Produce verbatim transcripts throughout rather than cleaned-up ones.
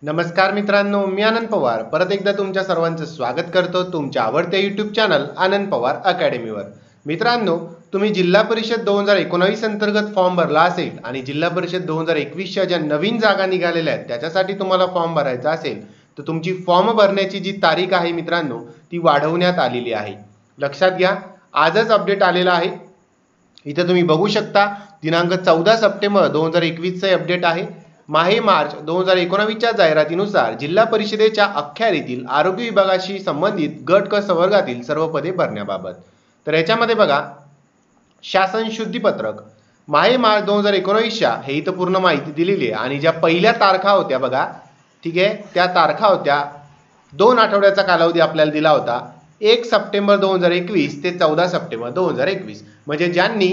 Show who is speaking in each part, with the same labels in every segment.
Speaker 1: नमस्कार मित्रांनो, मी आनंद पवार परत एकदा तुमच्या सर्वांचं स्वागत करतो तुमच्या आवडत्या यूट्यूब चॅनल आनंद पवार अकॅडमीवर। मित्रांनो, तुम्ही जिल्हा परिषद दोन हजार एकोणवीस अंतर्गत फॉर्म भरला असेल आणि जिल्हा परिषद दोन हजार एकवीस च्या ज्या नवीन जागा निघालेल्या आहेत त्याच्यासाठी तुम्हाला फॉर्म भरायचा असेल तर तुमची फॉर्म भरण्याची जी तारीख आहे मित्रांनो ती वाढवण्यात आलेली आहे। लक्षात घ्या, आजच अपडेट आलेला आहे। इथे तुम्ही बघू शकता दिनांक चौदा सप्टेंबर दोन हजार एकवीस चे अपडेट आहे। माहे मार्च दोन हजार एकोणवीस च्या जाहिरातीनुसार जिल्हा परिषदेच्या अखत्यारीतील आरोग्य विभागाशी संबंधित गट क संवर्गातील सर्व पदे भरण्याबाबत। तर याच्यामध्ये बघा, शासन शुद्धीपत्रक माहे मार्च दोन हजार एकोणवीस च्या हे इथं पूर्ण माहिती दिलेली आहे आणि ज्या पहिल्या तारखा होत्या बघा, ठीक आहे, त्या तारखा होत्या दोन आठवड्याचा कालावधी आपल्याला दिला होता एक सप्टेंबर दोन हजार एकवीस ते चौदा सप्टेंबर दोन हजार एकवीस, म्हणजे ज्यांनी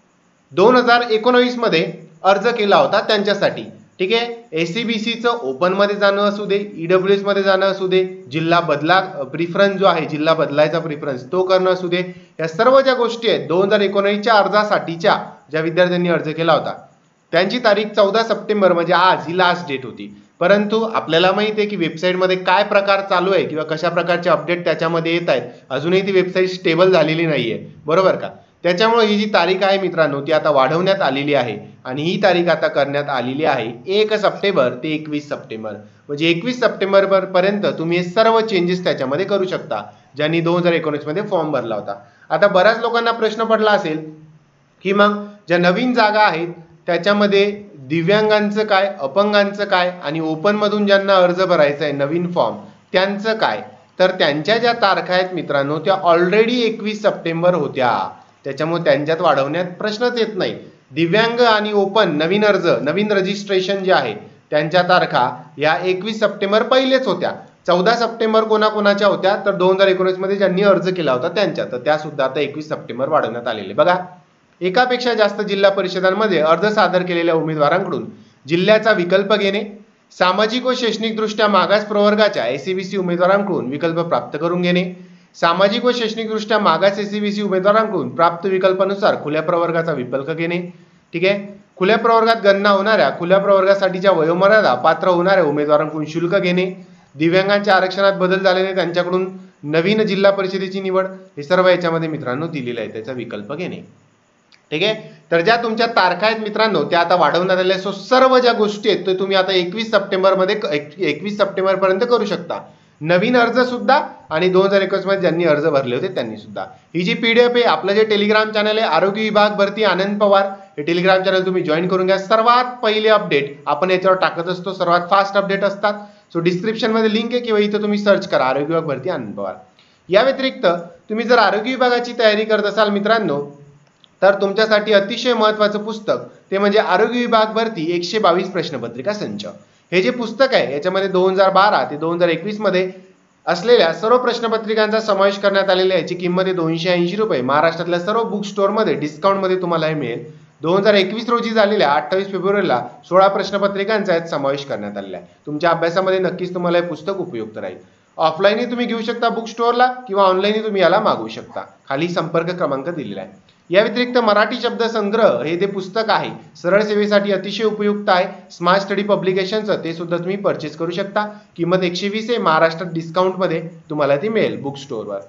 Speaker 1: दोन हजार एकोणवीस मध्ये अर्ज केला होता त्यांच्यासाठी। ठीक आहे, एसीबीसी चं ओपन मध्ये जाणं असू दे, ईडब्ल्यूएस मध्ये जाणं असू दे, जिल्हा बदला प्रिफरन्स जो आहे जिल्हा बदलायचा प्रिफरन्स तो करणं असू दे, या सर्व ज्या गोष्टी आहेत दोन हजार एकोणवीस च्या अर्जासाठीच्या ज्या विद्यार्थ्यांनी अर्ज केला होता त्यांची तारीख चौदा सप्टेंबर म्हणजे आज ही लास्ट डेट होती। परंतु आपल्याला माहिती आहे की वेबसाईटमध्ये काय प्रकार चालू आहे किंवा कशा प्रकारचे अपडेट त्याच्यामध्ये येत आहेत, अजूनही ती वेबसाईट स्टेबल झालेली नाहीये, बरोबर का? त्याच्यामुळे ही जी तारीख आहे मित्रांनो ती आता वाढवण्यात आलेली आहे आणि ही तारीख आता करण्यात आलेली आहे एक सप्टेंबर ते एकवीस सप्टेंबर, म्हणजे एकवीस सप्टेंबर पर्यंत तुम्ही हे सर्व चेंजेस त्याच्यामध्ये करू शकता ज्यांनी दोन हजार एकोणीस मध्ये फॉर्म भरला होता। आता बऱ्याच लोकांना प्रश्न पडला असेल की मग ज्या नवीन जागा आहेत त्याच्यामध्ये दिव्यांगांचं काय, अपंगांचं काय आणि ओपन मधून ज्यांना अर्ज भरायचा आहे नवीन फॉर्म त्यांचं काय? तर त्यांच्या ज्या तारखा आहेत मित्रांनो त्या ऑलरेडी एकवीस सप्टेंबर होत्या, त्याच्यामुळे त्यांच्यात वाढवण्यात प्रश्नच येत नाही। दिव्यांग आणि ओपन नवीन अर्ज नवीन रजिस्ट्रेशन जे आहे त्यांच्या तारखा या एकवीस सप्टेंबर पहिलेच होत्या। चौदा सप्टेंबर कोणाकोणाच्या होत्या तर दोन हजार एकोणीस मध्ये ज्यांनी अर्ज केला होता त्यांच्या, तर त्या सुद्धा आता एकवीस सप्टेंबर वाढवण्यात आलेले। बघा, एकापेक्षा जास्त जिल्हा परिषदांमध्ये अर्ज सादर केलेल्या उमेदवारांकडून जिल्ह्याचा विकल्प घेणे, सामाजिक व शैक्षणिक दृष्ट्या मागास प्रवर्गाच्या एसीबीसी उमेदवारांकडून विकल्प प्राप्त करून घेणे, सामाजिक व शैक्षणिक दृष्ट्या मागास एसीबीसी उमेदवारांकडून प्राप्त विकल्पानुसार खुल्या प्रवर्गाचा विकल्प घेणे। ठीक आहे, खुल्या प्रवर्गात गणना होणाऱ्या खुल्या प्रवर्गासाठीच्या वयोमर्यादा पात्र होणाऱ्या उमेदवारांकडून शुल्क घेणे, दिव्यांगांच्या आरक्षणात बदल झालेले त्यांच्याकडून नवीन जिल्हा परिषदेची निवड, हे सर्व याच्यामध्ये मित्रांनो दिलेलं आहे, त्याचा विकल्प घेणे। ठीक आहे, तर ज्या तुमच्या तारखा आहेत मित्रांनो त्या आता वाढवण्यात आल्या। सो सर्व ज्या गोष्टी आहेत ते तुम्ही आता एकवीस सप्टेंबर मध्ये एकवीस सप्टेंबर पर्यंत करू शकता, नवीन अर्ज सुद्धा आणि दोन हजार एकवीस मध्ये ज्यांनी अर्ज भरले होते त्यांनी सुद्धा। ही जी पीडीएफ आहे, आपलं जे टेलिग्राम चॅनल आहे आरोग्य विभाग भरती आनंद पवार, हे टेलिग्राम चॅनल तुम्ही जॉईन करून घ्या। सर्वात पहिले अपडेट आपण याच्यावर टाकत असतो, सर्वात फास्ट अपडेट असतात। सो डिस्क्रिप्शन मध्ये लिंक आहे किंवा इथं तुम्ही सर्च करा आरोग्य विभाग भरती आनंद पवार। या व्यतिरिक्त तुम्ही जर आरोग्य विभागाची तयारी करत असाल मित्रांनो तर तुमच्यासाठी अतिशय महत्त्वाचं पुस्तक ते म्हणजे आरोग्य विभाग भरती एकशे बावीस प्रश्नपत्रिका संच। हे जे पुस्तक आहे याच्यामध्ये दोन हजार बारा ते दोन हजार एकवीस मध्ये असलेल्या सर्व प्रश्नपत्रिकांचा समावेश करण्यात आलेला आहे। याची किंमत आहे दोनशे ऐंशी रुपये। महाराष्ट्रातल्या सर्व बुक स्टोअर मध्ये डिस्काउंट मध्ये तुम्हाला हे मिळेल। दोन हजार एकवीस रोजी झालेल्या अठ्ठावीस फेब्रुवारीला सोळा प्रश्नपत्रिकांचा यात समावेश करण्यात आलेला आहे। तुमच्या अभ्यासामध्ये नक्कीच तुम्हाला हे पुस्तक उपयुक्त राहील। ऑफलाईनही तुम्ही घेऊ शकता बुक स्टोअरला किंवा ऑनलाईनही तुम्ही याला मागवू शकता, खाली संपर्क क्रमांक दिलेला आहे। या व्यतिरिक्त मराठी शब्द संग्रह हे जे पुस्तक आहे सरळ सेवेसाठी अतिशय उपयुक्त आहे, स्मार्ट स्टडी पब्लिकेशनचं, ते सुद्धा तुम्ही परचेस करू शकता। किंमत एकशे वीस आहे, महाराष्ट्रात डिस्काउंट मध्ये तुम्हाला ती मिळेल बुक स्टोअरवर।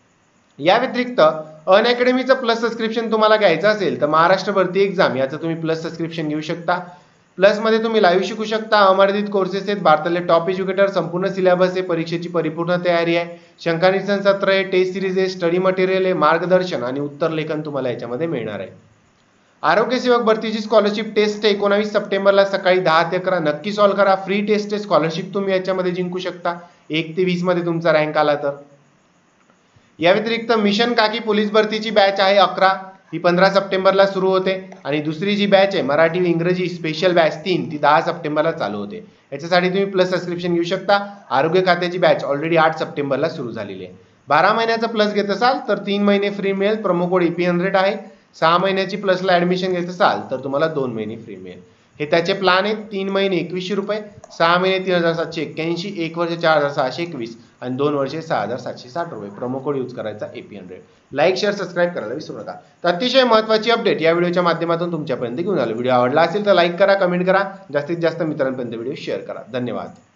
Speaker 1: या व्यतिरिक्त अन अकॅडमीचं प्लस सबस्क्रिप्शन तुम्हाला घ्यायचं असेल तर महाराष्ट्र भरती एक्झाम याचं तुम्ही प्लस सबस्क्रिप्शन घेऊ शकता। प्लस मध्ये तुम्ही लाईव्ह शिकू शकता, अमर्यादित कोर्सेस आहेत, भारतातले टॉप एज्युकेटर, संपूर्ण सिलेबस आहे, परीक्षेची परिपूर्ण तयारी आहे, शंकानिरसन सत्र आहे, टेस्ट सिरीज आहे, स्टडी मटेरियल आहे, मार्गदर्शन आणि उत्तर लेखन तुम्हाला याच्यामध्ये मिळणार आहे। आरोग्य सेवक भरतीची स्कॉलरशिप टेस्ट आहे एकोणवीस सप्टेंबरला सकाळी दहा ते अकरा, नक्की सॉल्व्ह करा। फ्री टेस्ट आहे, स्कॉलरशिप तुम्ही याच्यामध्ये जिंकू शकता एक ते वीस मध्ये तुमचा रँक आला तर। या व्यतिरिक्त मिशन काकी पोलीस भरतीची बॅच आहे अकरा, ही पंधरा सप्टेंबरला सुरू होते आणि दुसरी जी बॅच आहे मराठी व इंग्रजी स्पेशल बॅच तीन ती दहा सप्टेंबरला चालू होते। याच्यासाठी तुम्ही प्लस सबस्क्रिप्शन घेऊ शकता। आरोग्य खात्याची बॅच ऑलरेडी आठ सप्टेंबरला सुरू झालेली आहे। बारा महिन्याचा प्लस घेत असाल तर तीन महिने फ्री मिळेल, प्रोमो कोड ईपी हंड्रेड आहे। सहा महिन्याची प्लसला ऍडमिशन घेत असाल तर तुम्हाला दोन महिने फ्री मिळेल। हे त्याचे प्लॅन आहेत, तीन महिने एकवीसशे रुपये, सहा महिने तीन हजार सातशे एक्क्याऐंशी, एक वर्ष चार हजार सहाशे एकवीस आणि दोन वर्षे सहा हजार सातशे साठ रुपये। प्रोमो कोड यूज करायचा AP hundred. Like share subscribe करायला विसरू नका। तर अतिशय महत्त्वाची अपडेट या व्हिडिओच्या माध्यमातून तुमच्यापर्यंत घेऊन आलो। व्हिडिओ आवडला असेल तर लाईक करा, कमेंट करा, जास्तीत जास्त मित्रांपर्यंत व्हिडिओ शेअर करा। धन्यवाद।